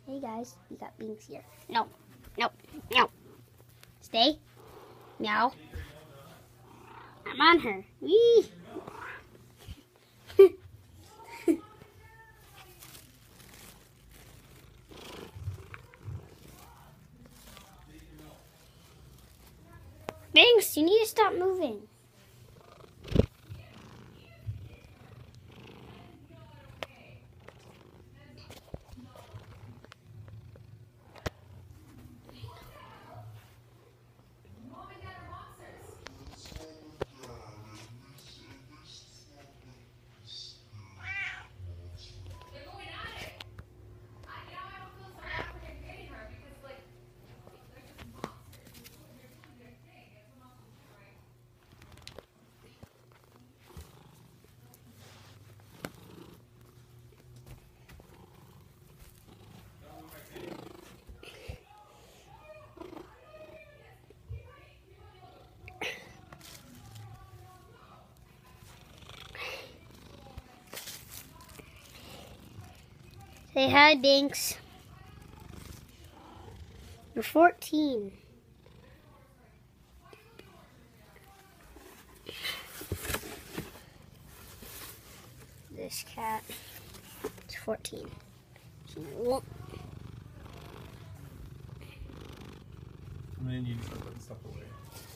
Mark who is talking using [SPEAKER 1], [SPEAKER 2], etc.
[SPEAKER 1] Hey guys, we got Binks here. No, no, no. Stay. Meow. I'm on her. Wee. Binks, you need to stop moving. Say hi, Binks. You're 14. This cat is 14.
[SPEAKER 2] And then you need to start putting stuff away.